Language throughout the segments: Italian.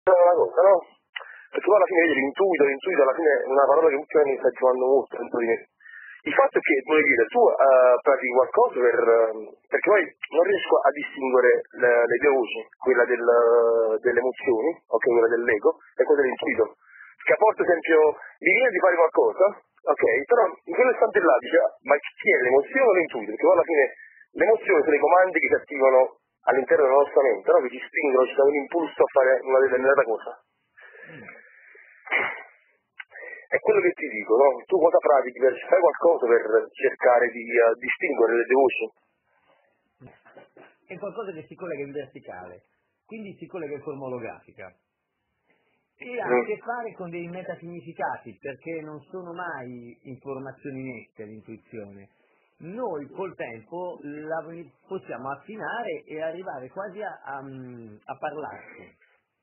una cosa, no? Perché poi alla fine vedi l'intuito alla fine è una parola che ultimamente sta giocando molto dentro di me. Il fatto è che, voglio dire, tu pratichi qualcosa perché poi non riesco a distinguere le due voci, quella delle emozioni, ok, quella dell'ego, e quella dell'intuito. Perché a volte, ad esempio, mi viene di fare qualcosa, ok, però in quell'istante là dice, "Ah, ma chi è l'emozione o l'intuito? Perché poi alla fine le emozioni sono i comandi che si attivano all'interno della nostra mente, no? Che ci spingono, ci danno un impulso a fare una determinata cosa. È quello che ti dico, no? Tu cosa pratichi fai qualcosa per cercare di distinguere le due voci? È qualcosa che si collega in verticale, quindi si collega in forma olografica. E ha a che fare con dei metasignificati, perché non sono mai informazioni nette l'intuizione. Noi col tempo la possiamo affinare e arrivare quasi a parlarci.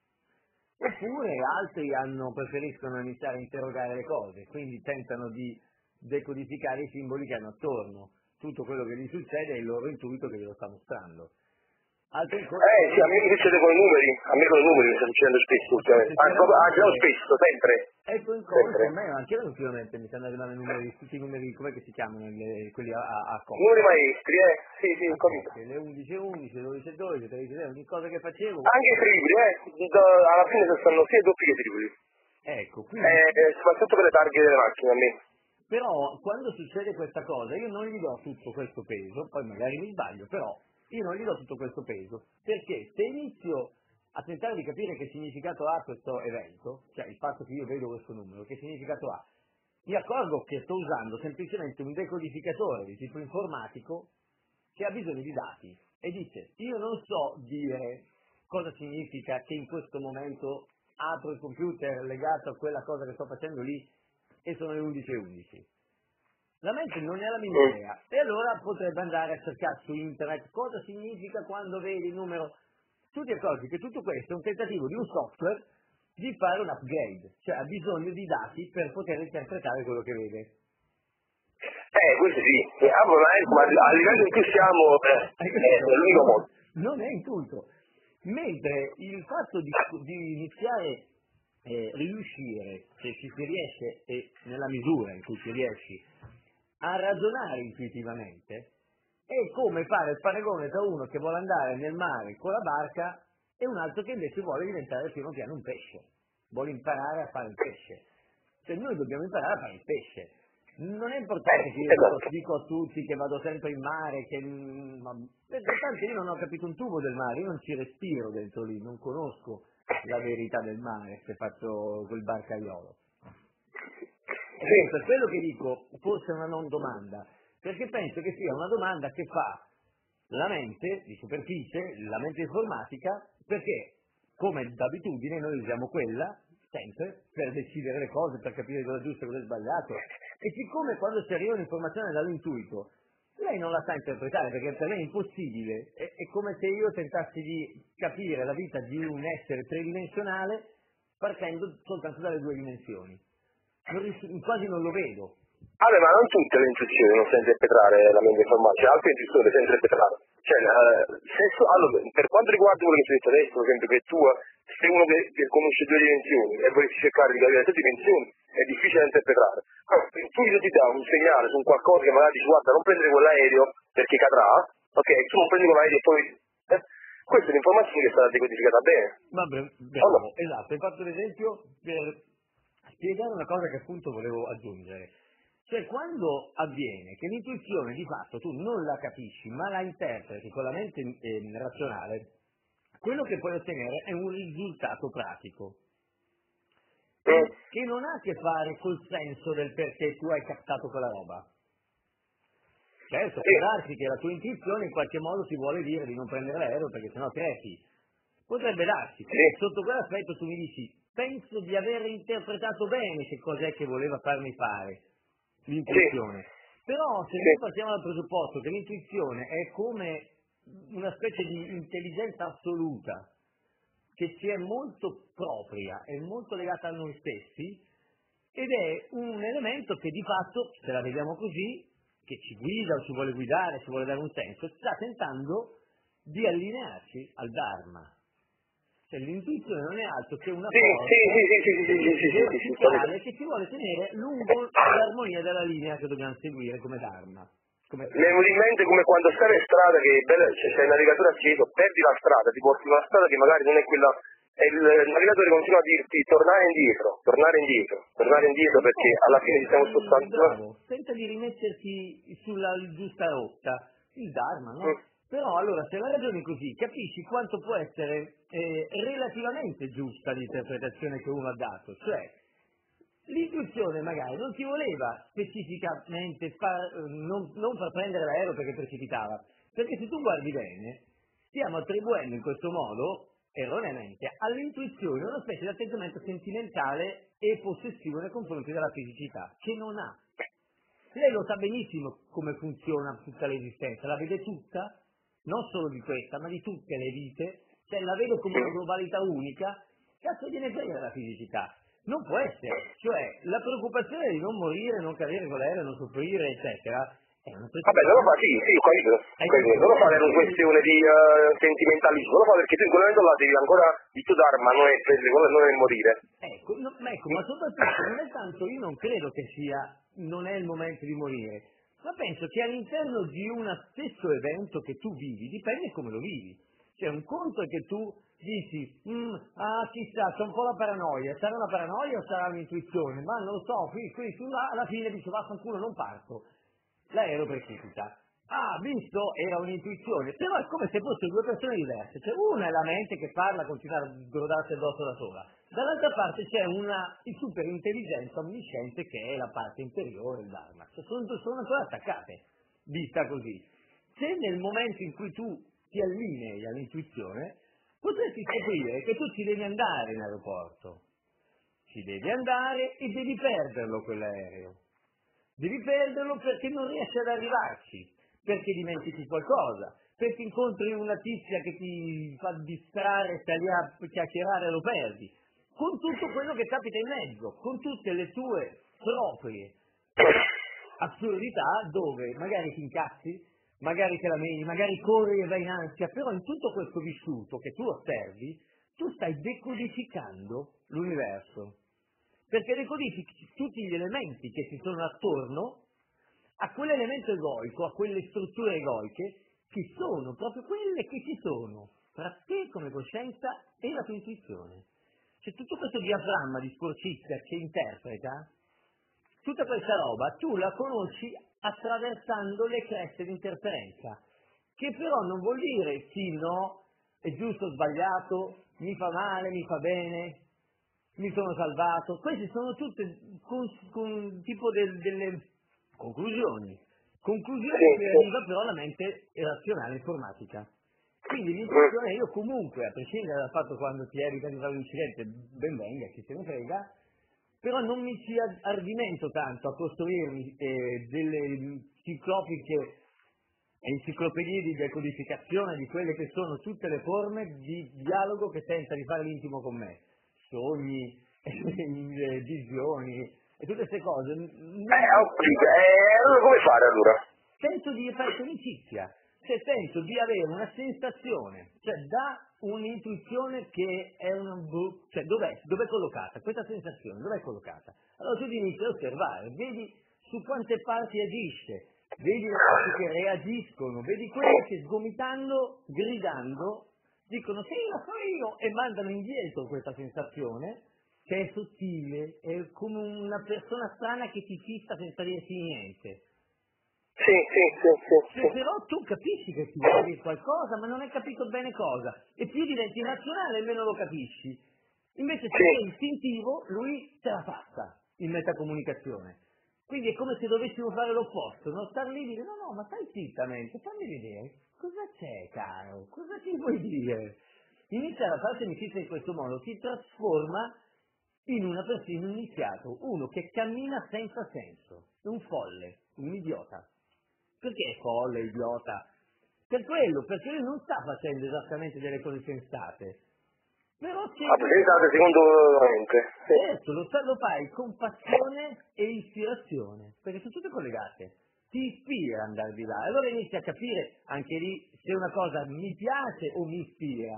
Oppure altri preferiscono iniziare a interrogare le cose, quindi tentano di decodificare i simboli che hanno attorno. Tutto quello che gli succede è il loro intuito che glielo sta mostrando. Altri ancora Sì, a me mi succede con i numeri, a me con i numeri mi sta succedendo spesso ultimamente. Già spesso, sempre. ecco in corso, Sempre. a me anche ultimamente mi stanno arrivando tutti i numeri, com'è che si chiamano, quelli a Numeri coppia. maestri, sì, sì, ho A capito. coppia, le 11 11, le 12 12, 13 13, ogni cosa che facevo. Anche i tripli, alla fine stanno sia doppi che tripli. Ecco, quindi Soprattutto per le targhe delle macchine a me. però quando succede questa cosa io non gli do tutto questo peso, poi magari mi sbaglio, però io non gli do tutto questo peso, perché se inizio a tentare di capire che significato ha questo evento, cioè il fatto che io vedo questo numero, che significato ha, mi accorgo che sto usando semplicemente un decodificatore di tipo informatico che ha bisogno di dati e dice io non so dire cosa significa che in questo momento apro il computer legato a quella cosa che sto facendo lì e sono le 11:11. La mente non è la minima idea e allora potrebbe andare a cercare su internet cosa significa quando vedi il numero. Tu ti accorgi che tutto questo è un tentativo di un software di fare un upgrade, cioè ha bisogno di dati per poter interpretare quello che vede. Questo sì. Ma a livello in cui siamo, è l'unico modo. Non è intuito. Mentre il fatto di iniziare, riuscire, se ci si riesce e nella misura in cui ci riesci, a ragionare intuitivamente, è come fare il paragone tra uno che vuole andare nel mare con la barca e un altro che invece vuole diventare piano piano un pesce, vuole imparare a fare il pesce. Cioè noi dobbiamo imparare a fare il pesce. Non è importante che io dico a tutti che vado sempre in mare, perché tanto io non ho capito un tubo del mare, io non ci respiro dentro lì, non conosco la verità del mare se faccio quel barcaiolo. E quindi per quello che dico, forse è una non domanda, perché penso che sia una domanda che fa la mente di superficie, la mente informatica, perché come d'abitudine noi usiamo quella sempre per decidere le cose, per capire cosa è giusto e cosa è sbagliato. E siccome quando ci arriva un'informazione dall'intuito, lei non la sa interpretare perché per lei è impossibile, è come se io tentassi di capire la vita di un essere tridimensionale partendo soltanto dalle due dimensioni. Quasi non lo vedo. Vabbè, ma non tutte le intuizioni non sai interpretare la mente informatica, altre intuizioni le sai interpretare. Cioè, allora, per quanto riguarda quello che ti ho detto adesso, per esempio, che tu sei uno che conosce due dimensioni e vorresti cercare di capire le tue dimensioni, è difficile da interpretare. Allora, tu ti dà un segnale su un qualcosa che magari dici, guarda, non prendere quell'aereo perché cadrà, ok? Tu non prendi quell'aereo e poi... Questa è un'informazione che è stata decodificata bene. Vabbè, bravo, esatto, hai fatto l'esempio per spiegare una cosa che appunto volevo aggiungere. Cioè quando avviene che l'intuizione di fatto tu non la capisci ma la interpreti con la mente razionale, quello che puoi ottenere è un risultato pratico che non ha a che fare col senso del perché tu hai captato quella roba. Certo, può darsi che la tua intuizione in qualche modo ti vuole dire di non prendere l'aereo perché sennò crepi. Potrebbe darsi. Sotto quell'aspetto tu mi dici, penso di aver interpretato bene che cos'è che voleva farmi fare l'intuizione. Però se noi partiamo dal presupposto che l'intuizione è come una specie di intelligenza assoluta, che ci è molto propria e molto legata a noi stessi, ed è un elemento che di fatto, se la vediamo così, che ci guida o ci vuole guidare, ci vuole dare un senso, sta tentando di allinearci al Dharma. Cioè, l'intuizione non è altro che una Sì, verticale che ci vuole tenere lungo l'armonia della linea che dobbiamo seguire come Dharma. Mi è venuto in mente come quando stai in strada, che c'è il navigatore acceso, perdi la strada, ti porti una strada che magari non è quella, e il navigatore continua a dirti tornare indietro perché alla fine ci stiamo spostando. Bravo, tenta di rimetterti sulla giusta rotta, il Dharma, no? Però allora se la ragioni così capisci quanto può essere relativamente giusta l'interpretazione che uno ha dato, cioè l'intuizione magari non ti voleva specificamente non far prendere l'aereo perché precipitava, perché se tu guardi bene stiamo attribuendo in questo modo erroneamente all'intuizione una specie di atteggiamento sentimentale e possessivo nei confronti della fisicità, che non ha. Lei lo sa benissimo come funziona tutta l'esistenza, la vede tutta, non solo di questa, ma di tutte le vite, cioè la vedo come una globalità unica, cazzo gliene frega della fisicità. Non può essere, cioè la preoccupazione di non morire, non cadere con l'aereo, non soffrire, eccetera, è una Vabbè, non lo fa, sì, ho capito. Non lo fa per una questione di sentimentalismo, lo fa perché tu in quel momento là devi ancora, il tuo Dharma non è morire. Ma soprattutto non è tanto, io non credo che non è il momento di morire, ma penso che all'interno di uno stesso evento che tu vivi, dipende come lo vivi. Cioè un conto è che tu dici, chissà, c'è un po' la paranoia, sarà una paranoia o sarà un'intuizione? Ma non lo so, qui tu là, alla fine dici, vaffanculo, non parto. L'aereo precipita. Visto, era un'intuizione, però è come se fossero due persone diverse, cioè una è la mente che parla, continua a grodarsi addosso da sola, dall'altra parte c'è una superintelligenza omnisciente che è la parte interiore del Dharma, cioè sono ancora attaccate, vista così. Se nel momento in cui tu ti allinei all'intuizione, potresti scoprire che tu ci devi andare in aeroporto, ci devi andare e devi perderlo quell'aereo. Devi perderlo perché non riesci ad arrivarci, perché dimentichi qualcosa, perché incontri una tizia che ti fa distrarre, stai lì a chiacchierare e lo perdi, con tutto quello che capita in mezzo, con tutte le tue proprie assurdità dove magari ti incazzi, magari te la meni, magari corri e vai in ansia, però in tutto questo vissuto che tu osservi, tu stai decodificando l'universo. Perché decodifichi tutti gli elementi che ci sono attorno a quell'elemento egoico, a quelle strutture egoiche, che sono proprio quelle che ci sono tra te come coscienza e la tua intuizione. C'è tutto questo diaframma di sporcizia che interpreta, tutta questa roba, tu la conosci attraversando le creste di interferenza, che però non vuol dire sì, no, è giusto o sbagliato, mi fa male, mi fa bene, mi sono salvato. Queste sono tutte con tipo delle conclusioni che arriva però la mente razionale informatica. Quindi l'intuizione, io comunque, a prescindere dal fatto quando ti evita di fare un incidente, ben venga, chi se ne frega, però non mi ci ardimento tanto a costruirmi delle ciclopiche enciclopedie di decodificazione di quelle che sono tutte le forme di dialogo che tenta di fare l'intimo con me. Sogni, visioni e tutte queste cose. Allora come fare allora? Sento di fare amicizia, cioè sento di avere una sensazione, cioè da un'intuizione che è cioè dov'è collocata? Questa sensazione dov'è collocata? Allora tu inizi a osservare, vedi su quante parti agisce, vedi le parti che reagiscono, vedi quelle che sgomitando, gridando, dicono sì, lo so io, e mandano indietro questa sensazione che è sottile, è come una persona strana che ti fissa senza dirti niente. Sì. Però tu capisci che ti vuole dire qualcosa, ma non hai capito bene cosa, e più diventi razionale e meno lo capisci. Invece se sei istintivo, lui te la passa in metacomunicazione. Quindi è come se dovessimo fare l'opposto, non star lì e dire no, ma stai zitta mente, fammi vedere, cosa c'è caro, cosa ti vuoi dire? Iniziare a farsi amicizia in questo modo ti trasforma in una persona, un iniziato, uno che cammina senza senso, un folle, un idiota. Perché è folle, idiota? Per quello, perché lui non sta facendo esattamente delle cose sensate. Però pensate secondo veramente. Certo, lo fai con passione e ispirazione, perché sono tutte collegate. Ti ispira andare di là, allora inizi a capire anche lì se una cosa mi piace o mi ispira.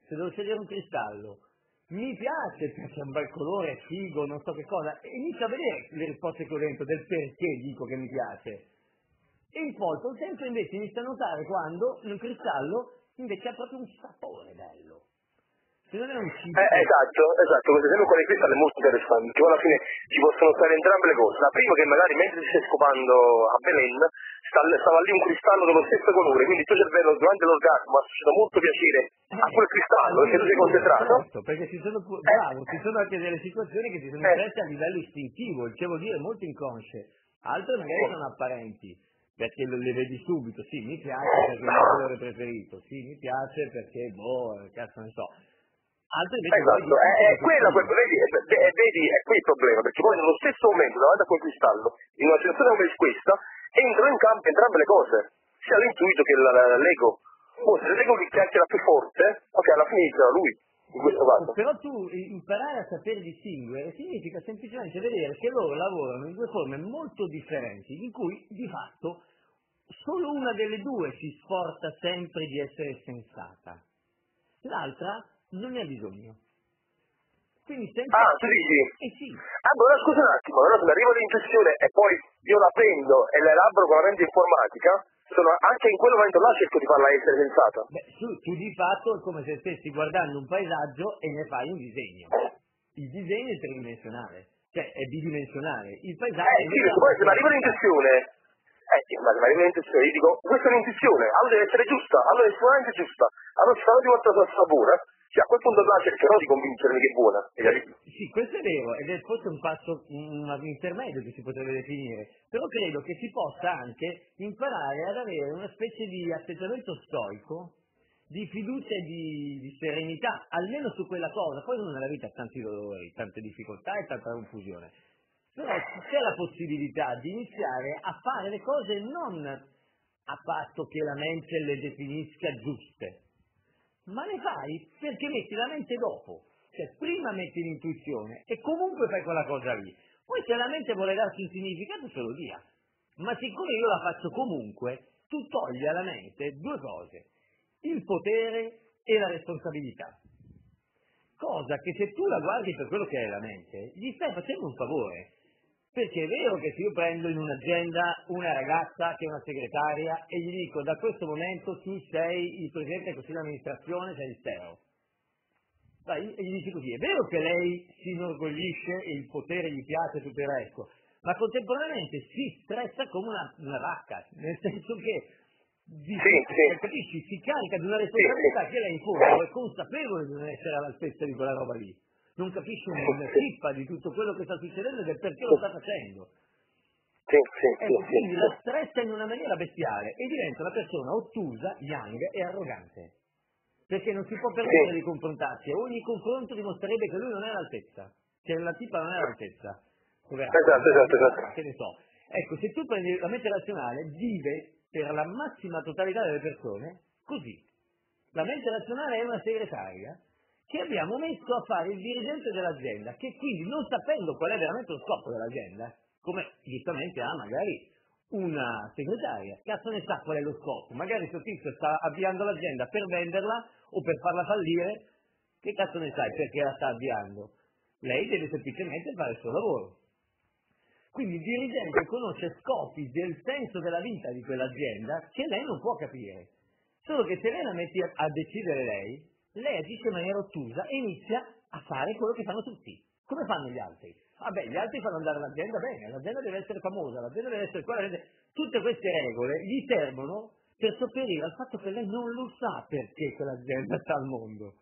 se devo scegliere un cristallo, mi piace perché ha un bel colore, è figo, non so che cosa, e inizio a vedere le risposte che ho dentro del perché dico che mi piace. E in poi col tempo invece inizio a notare quando un cristallo invece ha proprio un sapore bello. Se non è un chip. Esatto, questo esempio con i cristalli è molto interessante, perché alla fine ci possono stare entrambe le cose. La prima che magari mentre si stai scopando a Belen, stava lì un cristallo dello stesso colore, quindi il tuo cervello durante l'orgasmo ha associato molto piacere a quel cristallo, perché tu sei concentrato. Certo, perché ci sono anche delle situazioni che si sono impresse a livello istintivo, il che vuol dire molto inconsce, altre magari sono apparenti, perché le vedi subito, sì, mi piace perché è il mio colore preferito, sì, mi piace perché, cazzo ne so. Altre invece Esatto, è quella, vedi, è qui il problema, perché poi nello stesso momento, davanti a quel cristallo, in una situazione come questa, entrano in campo entrambe le cose, sia l'intuito che l'ego. Se l'ego che chiacchiera più forte, ok, alla fine inizia lui, in questo caso. Però tu imparare a saper distinguere significa semplicemente vedere che loro lavorano in due forme molto differenti, in cui di fatto solo una delle due si sforza sempre di essere sensata, l'altra non ne ha bisogno. Quindi sempre... sì. sì. Allora scusa un attimo, allora se mi arriva l'intuizione e poi io la prendo e la elaboro con la mente informatica, anche in quel momento là cerco di farla essere sensata. Beh, tu di fatto è come se stessi guardando un paesaggio e ne fai un disegno. Il disegno è tridimensionale, cioè è bidimensionale. Il paesaggio... Sì, perché poi se mi arriva l'intuizione, ma se mi arriva l'intuizione, io dico, questa è un'intuizione, allora deve essere giusta, allora è sicuramente giusta, allora se di volta sul sapore, sì, a quel punto là cercherò di convincermi che è buona. Sì, questo è vero, ed è forse un passo, un intermedio che si potrebbe definire, però credo che si possa anche imparare ad avere una specie di atteggiamento stoico, di fiducia e di serenità, almeno su quella cosa. Poi uno nella vita ha tanti dolori, tante difficoltà e tanta confusione, però c'è la possibilità di iniziare a fare le cose non a patto che la mente le definisca giuste, ma le fai perché metti la mente dopo. Cioè, prima metti l'intuizione e comunque fai quella cosa lì. Poi se la mente vuole darti un significato te lo dia. Ma siccome io la faccio comunque, tu togli alla mente due cose: il potere e la responsabilità. Cosa che se tu la guardi per quello che è la mente, gli stai facendo un favore. Perché è vero che se io prendo in un'azienda una ragazza che è una segretaria e gli dico da questo momento tu sei il presidente del consiglio di amministrazione, sei il CEO. E gli dici così, è vero che lei si inorgoglisce e il potere gli piace e tutto il resto, ma contemporaneamente si stressa come una vacca, nel senso che capisci, si carica di una responsabilità che lei in fondo è consapevole di non essere all'altezza di quella roba lì. Non capisce una cippa di tutto quello che sta succedendo e del perché lo sta facendo. Quindi la stressa in una maniera bestiale e diventa una persona ottusa, young e arrogante. Perché non si può permettere di confrontarsi, e ogni confronto dimostrerebbe che lui non è all'altezza, che la tipa non è all'altezza. Esatto. Che ne so. Ecco, se tu prendi la mente razionale, vive per la massima totalità delle persone così. La mente razionale è una segretaria che abbiamo messo a fare il dirigente dell'azienda, che quindi non sapendo qual è veramente lo scopo dell'azienda, come giustamente ha magari una segretaria, cazzo ne sa qual è lo scopo, magari questo tizio sta avviando l'azienda per venderla o per farla fallire, che cazzo ne sai perché la sta avviando? Lei deve semplicemente fare il suo lavoro. Quindi il dirigente conosce scopi del senso della vita di quell'azienda che lei non può capire. Solo che se lei la metti a decidere lei agisce in maniera ottusa e inizia a fare quello che fanno tutti. Come fanno gli altri? Vabbè, gli altri fanno andare l'azienda bene, l'azienda deve essere famosa, l'azienda deve essere quella. Tutte queste regole gli servono per sopperire al fatto che lei non lo sa perché quell'azienda sta al mondo.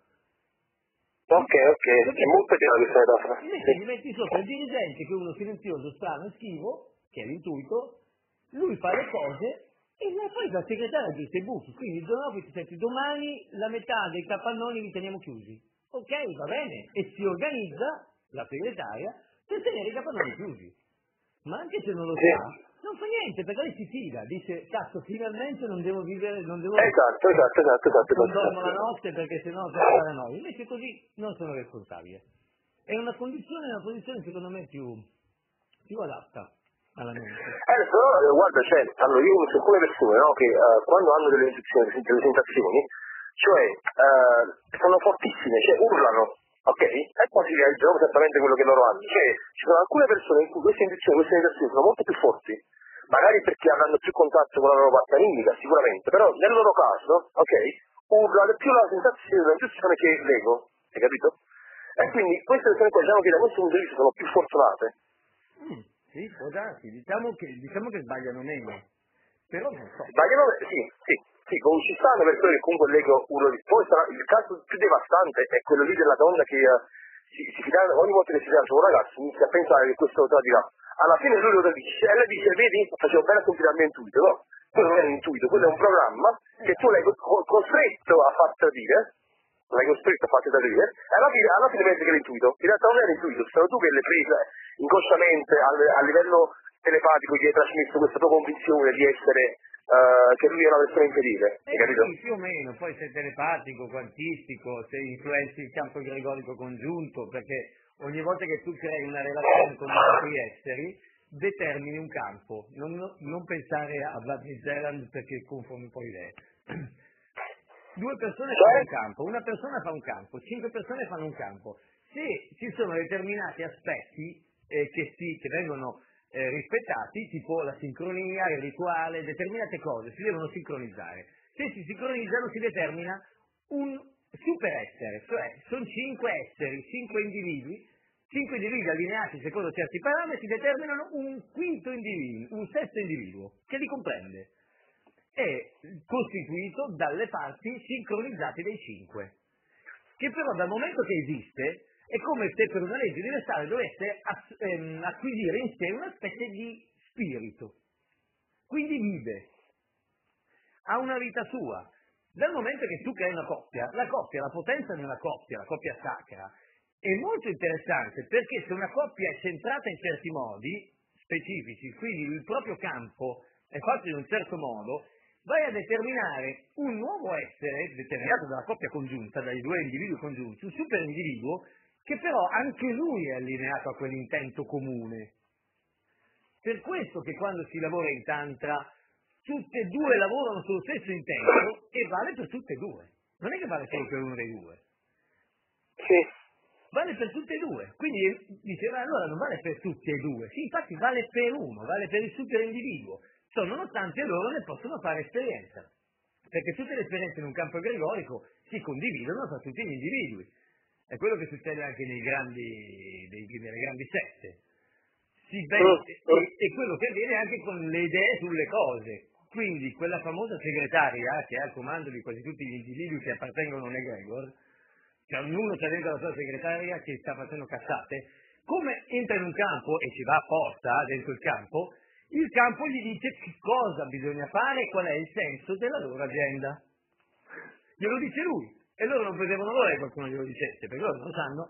Ok, è molto chiaro questa metafora. Invece gli metti sopra il dirigente che è uno silenzioso, strano e schivo, che è l'intuito, lui fa le cose e poi la segretaria aggiusta i buchi. Quindi il giorno dopo ti senti, domani la metà dei capannoni li teniamo chiusi. Ok, va bene. E si organizza la segretaria per tenere i capannoni chiusi. Ma anche se non lo sa, non fa niente, perché lei si fida, dice, cazzo, finalmente non devo vivere, non devo... Esatto. Non dormo la notte perché sennò c'è la noia. Invece così non sono responsabile. È una posizione secondo me più adatta alla mente. Però, guarda, allora io conosco alcune persone, no, che quando hanno delle intuizioni, delle sensazioni, cioè sono fortissime, cioè urlano, ok? E poi si realizzano esattamente quello che loro hanno. Cioè, ci sono alcune persone in cui queste intuizioni, queste sensazioni sono molto più forti, magari perché avranno più contatto con la loro parte animica, sicuramente, però nel loro caso, ok, urlano più la sensazione, l'intuizione che l'ego, hai capito? E quindi queste persone qua diciamo che da questo punto di vista sono più fortunate. Sì, può darsi, diciamo che sbagliano meno, però non so. Sbagliano, sì, ci stanno persone che comunque l'ego urla di poi il caso più devastante è quello lì della donna che si fidanza, ogni volta che si fidanza con un ragazzo inizia a pensare che questo lo tradirà. Alla fine lui lo dice, e lei dice, vedi, facevo bene a confidarmi intuito, no? Quello non è un intuito, quello è un programma che tu l'hai costretto a far tradire, l'hai costretto a farti tradire, e alla fine pensi che è l'intuito. In realtà non è l'intuito, sei tu che l'hai presa inconsciamente a livello telepatico, gli hai trasmesso questa tua convinzione di essere, che lui è una persona infedele, hai capito? Sì, più o meno, poi se telepatico, quantistico, se influenzi il campo gregorico congiunto, perché ogni volta che tu crei una relazione con altri esseri, determini un campo, non pensare a Vlad Zeland perché confondi un po' idee. Due persone fanno un campo, una persona fa un campo, 5 persone fanno un campo. Se ci sono determinati aspetti che vengono rispettati, tipo la sincronia, il rituale, determinate cose si devono sincronizzare. Se si sincronizzano si determina un superessere, cioè sono 5 esseri, 5 individui allineati secondo certi parametri determinano un quinto individuo, un sesto individuo, che li comprende. È costituito dalle parti sincronizzate dei 5, che però dal momento che esiste è come se per una legge universale dovesse acquisire in sé una specie di spirito, quindi vive, ha una vita sua. Dal momento che tu crei una coppia, la potenza di una coppia, la coppia sacra, è molto interessante perché se una coppia è centrata in certi modi specifici, quindi il proprio campo è fatto in un certo modo, vai a determinare un nuovo essere, determinato dalla coppia congiunta, dai due individui congiunti, un super individuo, che però anche lui è allineato a quell'intento comune. Per questo che quando si lavora in tantra, tutte e due lavorano sullo stesso intento e vale per tutte e due. Non è che vale solo per uno dei due. Sì. Vale per tutte e due. Quindi diceva allora non vale per tutti e due. Sì, infatti vale per uno, vale per il super individuo. Nonostante loro ne possono fare esperienza, perché tutte le esperienze in un campo gregorico si condividono tra tutti gli individui. È quello che succede anche nelle grandi sette. E quello che avviene anche con le idee sulle cose. Quindi quella famosa segretaria che è al comando di quasi tutti gli individui che appartengono all'egregor, che ognuno c'è dentro la sua segretaria che sta facendo cazzate, come entra in un campo e ci va apposta dentro il campo gli dice che cosa bisogna fare e qual è il senso della loro agenda. Glielo dice lui. E loro non vedevano l'ora che qualcuno glielo dicesse, perché loro non lo sanno.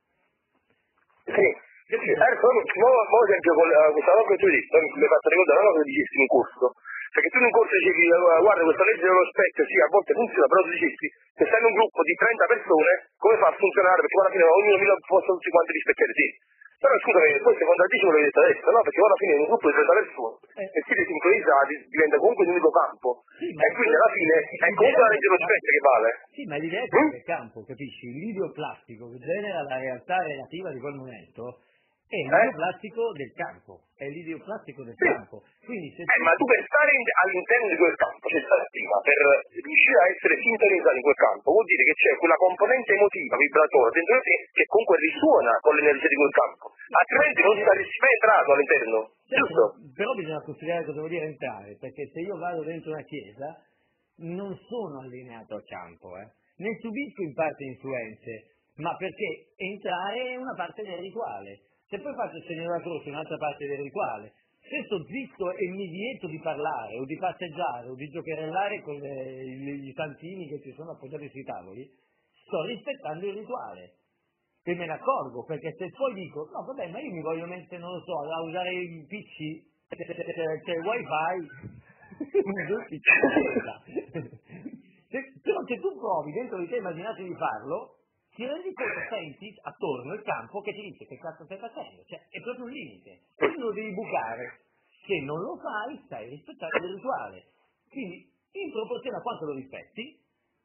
Sì. Adesso, mo esempio, con questa roba che tu hai detto, mi hai fatto ricordare una cosa che dicesti in un corso. Perché tu in un corso dicevi, guarda, questa legge dello specchio, sì, a volte funziona, però tu dicesti, se stai in un gruppo di 30 persone, come fa a funzionare? Perché alla fine ognuno possa tutti quanti rispecchiare, sì. Però scusami, poi si contraddice quello che hai detto adesso, no? Perché alla fine in un gruppo di 30 persone, e siete sincronizzati, diventa comunque un unico campo. Sì, E quindi alla fine è comunque la legge dello specchio che vale. Sì, ma l'idea è quella del campo, capisci? Il videoplastico che genera la realtà relativa di quel momento è il videoplastico del campo, è il videoplastico del campo. Quindi se ma tu per stare all'interno di quel campo, cioè stare prima, per riuscire a essere sintonizzato in quel campo, vuol dire che c'è quella componente emotiva, vibratoria dentro di te che comunque risuona con l'energia di quel campo, altrimenti non saresti mai entrato all'interno, giusto? Però bisogna considerare cosa vuol dire entrare, perché se io vado dentro una chiesa non sono allineato al campo, ne subisco in parte influenze, ma perché entrare è una parte del rituale. Se poi faccio il segno della croce, un'altra parte del rituale, se sto zitto e mi vieto di parlare, o di passeggiare, o di giocherellare con gli santini che ci sono appoggiati sui tavoli, sto rispettando il rituale. E me ne accorgo, perché se poi dico, no vabbè, ma io mi voglio mettere, non lo so, a usare il PC, c'è il wifi, uso il PC. Però se tu provi dentro di te immaginato di farlo, ti rendi conto, senti attorno il campo che ti dice che cazzo stai facendo, cioè è proprio un limite, quindi lo devi bucare, se non lo fai stai rispettando il rituale, quindi in proporzione a quanto lo rispetti ti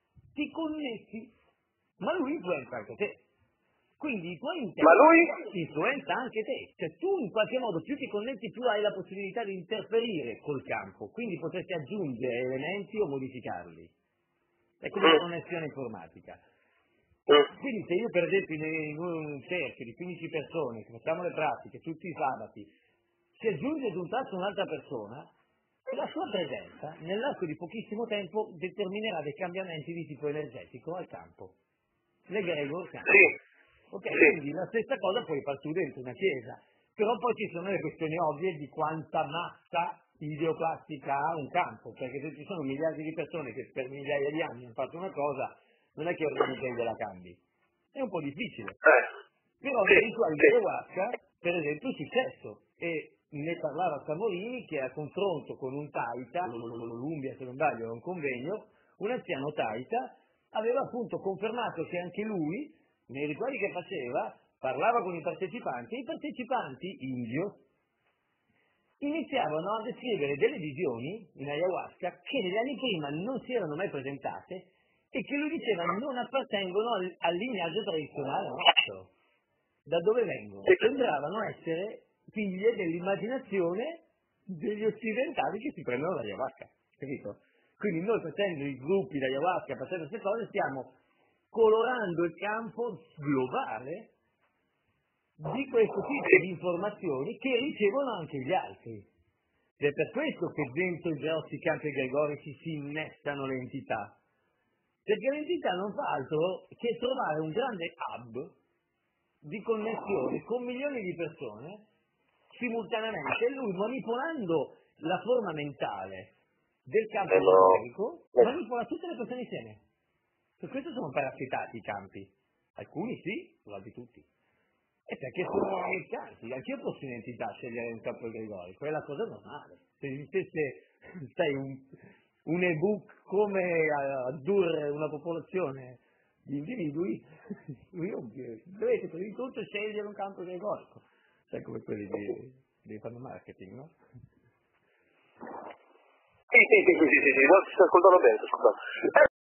ti connetti, ma lui influenza anche te. Quindi i tuoi Ma lui? influenza anche te, cioè tu in qualche modo più ti connetti più hai la possibilità di interferire col campo, quindi potresti aggiungere elementi o modificarli. È come una connessione informatica. Quindi se io per esempio in un cerchio di 15 persone che facciamo le pratiche tutti i sabati, si aggiunge ad un tratto un'altra persona, la sua presenza nell'arco di pochissimo tempo determinerà dei cambiamenti di tipo energetico al campo. L'egregor campo. Sì. Ok, quindi la stessa cosa puoi far tu dentro una chiesa, però poi ci sono le questioni ovvie di quanta massa ideoplastica ha un campo, perché se ci sono miliardi di persone che per migliaia di anni hanno fatto una cosa, non è che organizzando la cambi. È un po' difficile. Però nei rituali di ayahuasca, per esempio, è successo, e ne parlava Samorini che a confronto con un Taita, l'Umbia se non sbaglio, era un convegno, un anziano Taita aveva appunto confermato che anche lui, nei rituali che faceva, parlava con i partecipanti, e i partecipanti indio iniziavano a descrivere delle visioni in ayahuasca che negli anni prima non si erano mai presentate e che lui diceva non appartengono al lignaggio tradizionale nostro. Da dove vengono? Sembravano essere figlie dell'immaginazione degli occidentali che si prendono l'ayahuasca, capito? Quindi noi facendo i gruppi di ayahuasca, facendo queste cose, stiamo colorando il campo globale di questo tipo di informazioni che ricevono anche gli altri. Ed è per questo che dentro i grossi campi gregorici si innestano le entità. Perché l'entità non fa altro che trovare un grande hub di connessione con milioni di persone simultaneamente, e lui manipolando la forma mentale del campo generico manipola tutte le persone insieme. Per questo sono parassitati i campi. Alcuni sì, quasi tutti. E perché sono americani, anche io posso in entità scegliere un campo gregorico, è la cosa normale. Se esistesse, sai, un ebook come addurre una popolazione di individui, dovete prima di tutto scegliere un campo gregorico. Sai, come quelli di fanno marketing, no? Sì, no, ti sto ascoltando bene, scusa.